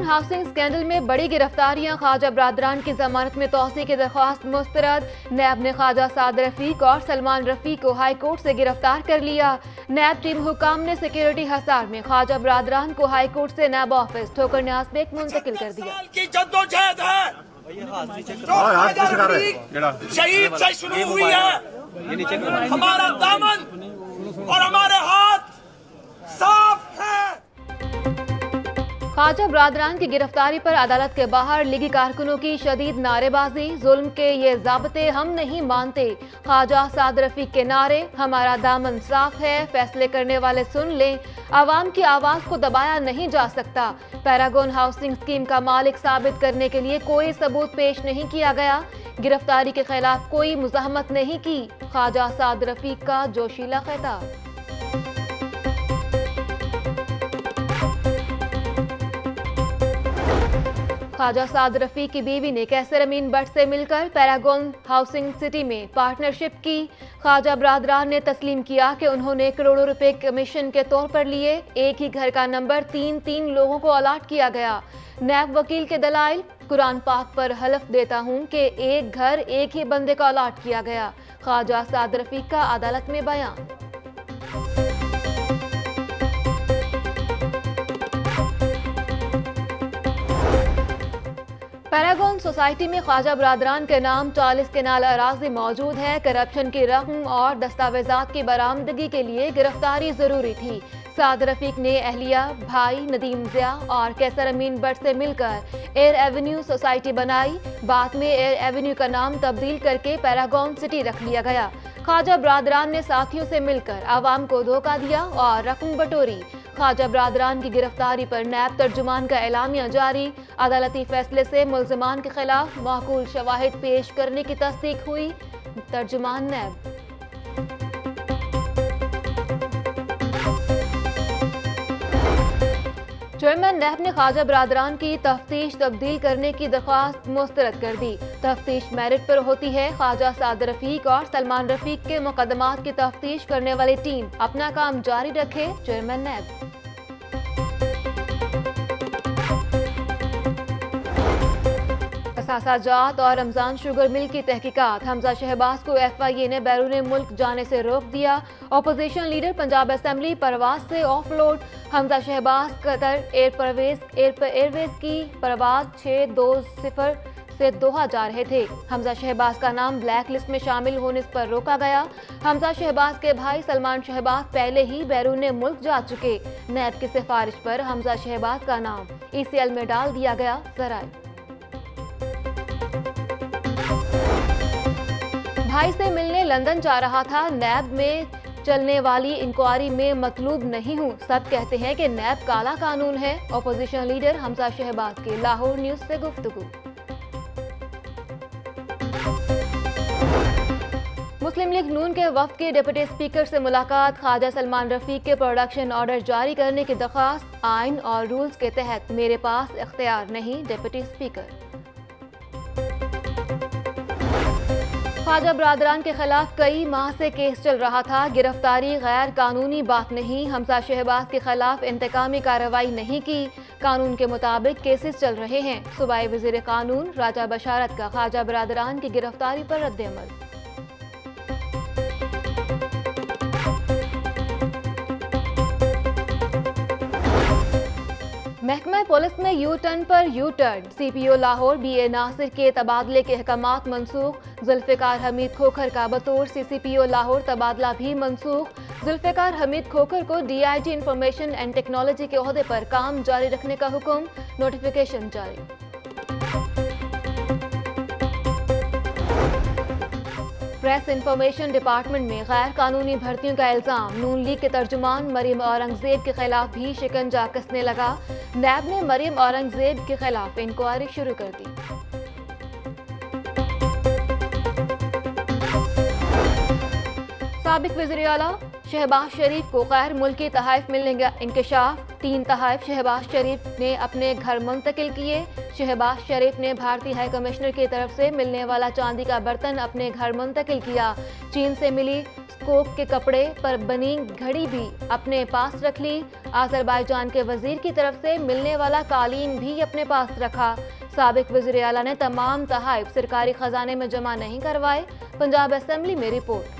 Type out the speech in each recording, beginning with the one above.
Paragon housing scandal में बड़ी गिरफ्तारियां, ख्वाजा बरादरान की जमानत में तौसी की दरख्वास्त मुस्तरद। नैब ने ख्वाजा साद रफीक और सलमान रफीक को हाई कोर्ट से गिरफ्तार कर लिया। नैब टीम हुकाम ने सिक्योरिटी हिसार में ख्वाजा बरादरान को हाई कोर्ट से नैब ऑफिस ठोकर न्याज बेग मुंतकिल कर दिया। शहीद से शुरू हुई है, हमारा दामन और हमारे हाथ साफ है। ख्वाजा बरादरान की गिरफ्तारी पर अदालत के बाहर लीगी कारकुनों की शदीद नारेबाजी। जुल्म के ये ज़ाब्ते हम नहीं मानते। ख्वाजा साद रफीक के नारे, हमारा दामन साफ है, फैसले करने वाले सुन लें, आवाम की आवाज़ को दबाया नहीं जा सकता। पैरागॉन हाउसिंग स्कीम का मालिक साबित करने के लिए कोई सबूत पेश नहीं किया गया। गिरफ्तारी के खिलाफ कोई मुज़ाहमत नहीं की। ख्वाजा साद रफीक का जोशीला खिताब। ख्वाजा साद रफीक की बीवी ने कैसर अमीन भट्ट से मिलकर पैरागॉन हाउसिंग सिटी में पार्टनरशिप की। ख्वाजा बरादरान ने तस्लीम किया कि उन्होंने करोड़ों रुपए कमीशन के तौर पर लिए। एक ही घर का नंबर तीन लोगों को अलाट किया गया। नैब वकील के दलाइल, कुरान पाक पर हलफ देता हूं कि एक घर एक ही बंदे को अलाट किया गया। ख्वाजा साद रफीक का अदालत में बयान। पैरागॉन सोसाइटी में ख्वाजा बरादरान के नाम 40 केनाल अराजी मौजूद है। करप्शन की रकम और दस्तावेजात की बरामदगी के लिए गिरफ्तारी जरूरी थी। साद रफीक ने अहलिया, भाई नदीम ज़िया और कैसर अमीन भट्ट से मिलकर एयर एवेन्यू सोसाइटी बनाई। बाद में एयर एवेन्यू का नाम तब्दील करके पैरागॉन सिटी रख लिया गया। ख्वाजा बरादरान ने साथियों से मिलकर आवाम को धोखा दिया और रकम बटोरी। ख्वाजा बरादरान की गिरफ्तारी पर नैब तर्जुमान का एलामिया जारी। अदालती फैसले से मुल्ज़िमान के खिलाफ माकूल शवाहिद पेश करने की तस्दीक हुई। तर्जुमान नैब। चेयरमैन नैब ने ख्वाजा बरादरान की तफ्तीश तब्दील करने की दरख्वास्त मुस्तरद कर दी। तफ्तीश मेरिट पर होती है। ख्वाजा साद रफीक और सलमान रफीक के मुकदमात की तफ्तीश करने वाली टीम अपना काम जारी रखे। चेयरमैन नैब। असासाजात और रमजान शुगर मिल की तहकीकात। हमजा शहबाज को FIA ने बैरून मुल्क जाने से रोक दिया। अपोजिशन लीडर पंजाब असेंबली परवाज से offload. Hamza Shahbaz Qatar Airways की परवाज 620 से दोहा जा रहे थे। हमजा शहबाज का नाम ब्लैक लिस्ट में शामिल होने पर रोका गया। हमजा शहबाज के भाई सलमान शहबाज पहले ही बैरून मुल्क जा चुके। नैब की सिफारिश पर हमजा शहबाज का नाम ECL में डाल दिया गया। जराए भाई से मिलने लंदन जा रहा था। नैब में चलने वाली इंक्वायरी में मतलूब नहीं हूँ। सब कहते हैं कि नैब काला कानून है। अपोजिशन लीडर हमजा शहबाज की लाहौर न्यूज से गुफ्तगू। मुस्लिम लीग नून के वफ्द के डिप्टी स्पीकर से मुलाकात। ख्वाजा सलमान रफीक के प्रोडक्शन ऑर्डर जारी करने की दरख्वास्त। आइन और रूल्स के तहत मेरे पास इख्तियार नहीं, डिप्टी स्पीकर। ख्वाजा बरादरान के खिलाफ कई माह से केस चल रहा था। गिरफ्तारी गैर कानूनी बात नहीं। हमजा शहबाज के खिलाफ इंतकामी कार्रवाई नहीं की। कानून के मुताबिक केसेस चल रहे हैं। सूबाई वज़ीर कानून राजा बशारत का ख्वाजा बरादरान की गिरफ्तारी पर रद्द-ए-अमल। महकमा पुलिस में यू टर्न पर U turn. CPO Lahore BA Nasir के तबादले के अहकामात मनसूख। जुल्फ़िकार हमीद खोखर का बतौर CCPO लाहौर तबादला भी मनसूख। जुल्फ़िकार हमीद खोखर को DIG इंफॉर्मेशन एंड टेक्नोलॉजी के ओहदे पर काम जारी रखने का हुक्म। नोटिफिकेशन जारी। प्रेस इंफॉर्मेशन डिपार्टमेंट में गैर कानूनी भर्तियों का इल्जाम। नून लीग के तर्जुमान मरियम औरंगजेब के खिलाफ भी शिकंजा कसने लगा। नैब ने मरियम औरंगजेब के खिलाफ इंक्वायरी शुरू कर दी। साबिक वज़ीर आला शहबाज शरीफ को गैर मुल्की तहाइफ मिलने का इंकशाफ। 3 तहाइफ शहबाज शरीफ ने अपने घर मुंतकिल किए। शहबाज शरीफ ने भारतीय हाई कमिश्नर की तरफ से मिलने वाला चांदी का बर्तन अपने घर मुंतकिल किया। चीन से मिली स्कोप के कपड़े पर बनी घड़ी भी अपने पास रख ली। अज़रबैजान के वजीर की तरफ से मिलने वाला कालीन भी अपने पास रखा। साबिक वज़ीर आला ने तमाम तोहफ़े सरकारी खजाने में जमा नहीं करवाए। पंजाब असेंबली में रिपोर्ट।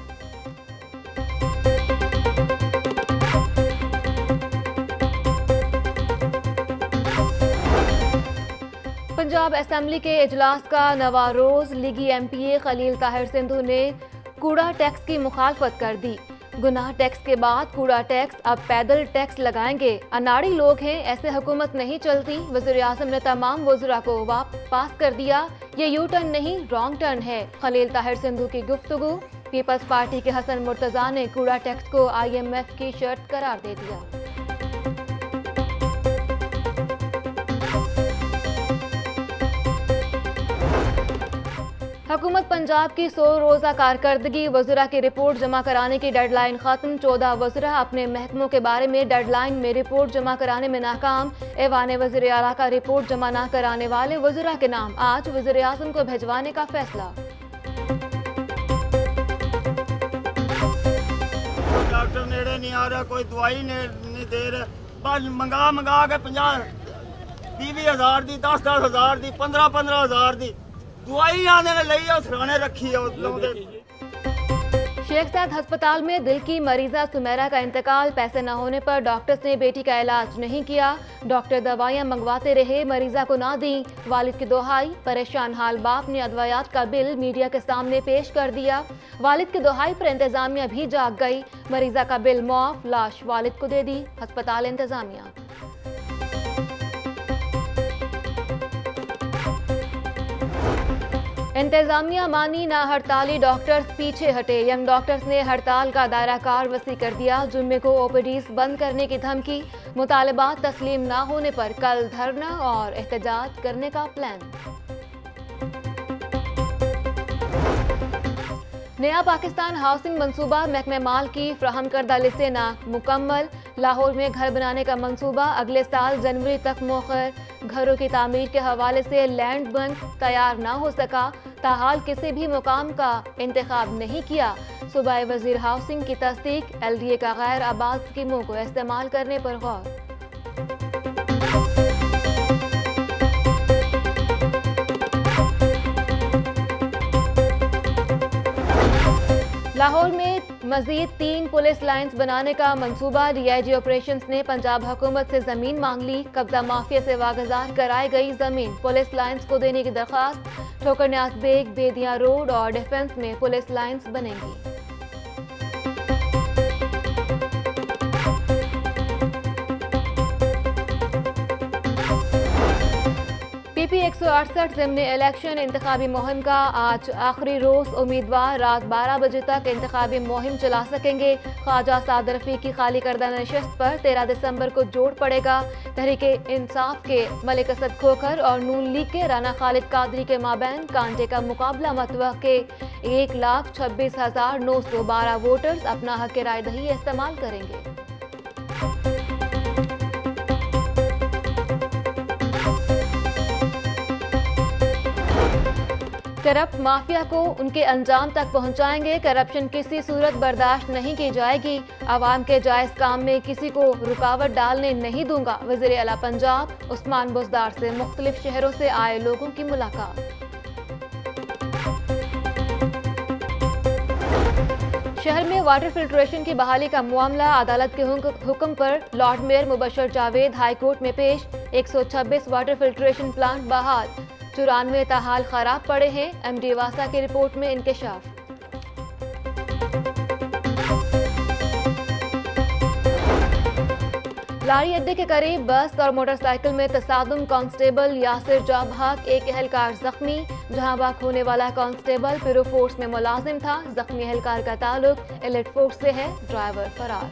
पंजाब असेंबली के इजलास का नवा रोज लीगी MPA खलील ताहिर सिंधु ने कूड़ा टैक्स की मुखालफत कर दी। गुनाह टैक्स के बाद कूड़ा टैक्स, अब पैदल टैक्स लगाएंगे। अनाड़ी लोग हैं, ऐसे हुकूमत नहीं चलती। वज़ीर आज़म ने तमाम वज़रा को पास कर दिया। ये यू टर्न नहीं, रॉन्ग टर्न है। खलील ताहिर सिंधु की गुफ्तगू। पीपल्स पार्टी के हसन मुर्तज़ा ने कूड़ा टैक्स को IMF की शर्त करार दे दिया। हुकूमत पंजाब की 100 रोज़ा कारकर्दगी। वज़रा की रिपोर्ट जमा कराने की डेडलाइन खत्म। 14 वज़रा अपने महकमों के बारे में डेडलाइन में रिपोर्ट जमा कराने में नाकाम। ऐवान वज़ीर आला का रिपोर्ट जमा न कराने वाले वज़रा के नाम आज वज़ीर आज़म को भिजवाने का फैसला। डॉक्टर नेड़े नहीं आ रहा, कोई दवाई नहीं दे रहा, बस मंगा के 50-20 हज़ार दी, 10-10 हज़ार दी, 15-15 हज़ार दी दवाई आने लई सराने रखी है। शेख सैद अस्पताल में दिल की मरीजा सुमेरा का इंतकाल। पैसे न होने पर डॉक्टर्स ने बेटी का इलाज नहीं किया। डॉक्टर दवाइयां मंगवाते रहे, मरीजा को ना दी। वालिद की दोहाई। परेशान हाल बाप ने अद्वियात का बिल मीडिया के सामने पेश कर दिया। वालिद की दोहाई पर इंतजामिया भी जाग गई। मरीजा का बिल मुआफ, लाश वालिद को दे दी अस्पताल इंतजामिया। इंतजामिया मानी ना हड़ताली, डॉक्टर्स पीछे हटे। यंग डॉक्टर्स ने हड़ताल का दायरा कार वसी कर दिया। जुम्मे को OPDs बंद करने की धमकी। मुतालबात तस्लीम ना होने पर कल धरना और एहतजाज करने का प्लान। नया पाकिस्तान हाउसिंग मंसूबा। महकमे माल की फ्राहम करदा लिस्टें ना मुकम्मल। लाहौर में घर बनाने का मंसूबा अगले साल जनवरी तक मौखर। घरों की तामीर के हवाले से लैंड बैंक तैयार ना हो सका। ताहाल किसी भी मुकाम का इंतखाब नहीं किया। सूबाई वजीर हाउसिंग की तस्दीक। LDA का गैर आबाद स्कीमों को इस्तेमाल करने पर गौर। लाहौर में मजीद 3 पुलिस लाइन्स बनाने का मंसूबा। DIG ऑपरेशंस ने पंजाब हुकूमत से जमीन मांग ली। कब्जा माफिया से वागजार कराई गई जमीन। पुलिस लाइन्स को देने की दरख्वास्त। ठोकर न्याज बेग, बेदिया रोड और डिफेंस में पुलिस लाइन्स बनेंगी। PP 168 ज़िम्नी इलेक्शन इंतखाबी मुहिम का आज आखिरी रोज। उम्मीदवार रात 12 बजे तक इंतखाबी मुहिम चला सकेंगे। ख्वाजा साद रफीक की खाली करदा नशिस्त पर 13 दिसंबर को जोड़ पड़ेगा। तहरीक इंसाफ के मलिक असद खोखर और नून लीग के राना खालिद कादरी के माबैन कांटे का मुकाबला मतवक्के। 1,26,912 वोटर्स अपना हक राय दही इस्तेमाल करेंगे। करप्ट माफिया को उनके अंजाम तक पहुंचाएंगे। करप्शन किसी सूरत बर्दाश्त नहीं की जाएगी। आवाम के जायज काम में किसी को रुकावट डालने नहीं दूंगा। वज़ीर आला पंजाब उस्मान बुज़दार से मुख्तलिफ शहरों से आए लोगों की मुलाकात। शहर में वाटर फिल्ट्रेशन की बहाली का मामला। अदालत के हुक्म पर lord mayor Mubashir Javed high court में पेश। 126 वाटर फिल्ट्रेशन प्लांट बहाल। 94 ताहाल खराब पड़े हैं। MD वासा की रिपोर्ट में इंकशाफ। लारी अड्डे के करीब बस और मोटरसाइकिल में तसादुम। कांस्टेबल यासिर जाभाग, एक एहलकार जख्मी। जहां बाग होने वाला कांस्टेबल पिरो फोर्स में मुलाजिम था। जख्मी एहलकार का ताल्लुक एलिट फोर्स से है। ड्राइवर फरार।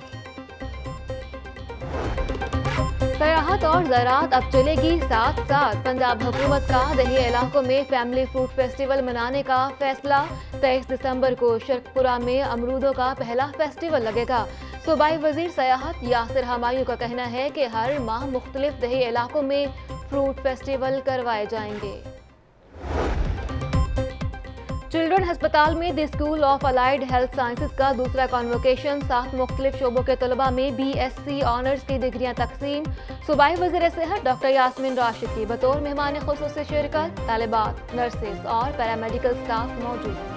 सयाहत और ज़राअत अब चलेगी साथ साथ। पंजाब हुकूमत का दही इलाकों में फैमिली फ्रूट फेस्टिवल मनाने का फैसला। 23 दिसंबर को शर्कपुरा में अमरूदों का पहला फेस्टिवल लगेगा। सूबाई वजीर सयाहत यासिर हमायूं का कहना है कि हर माह मुख्तलिफ दही इलाकों में फ्रूट फेस्टिवल करवाए जाएंगे। चिल्ड्रन अस्पताल में the school of allied health sciences का दूसरा कॉन्वोकेशन, 7 मुख्तलिफ शोबों के तलबा में BSc ऑनर्स की डिग्रियां तकसीम। सूबाई वज़ीर सेहत डॉक्टर यास्मीन राशिद की बतौर मेहमान खुसूसी शिरकत, तालिबात, नर्सेज और पैरामेडिकल स्टाफ मौजूद।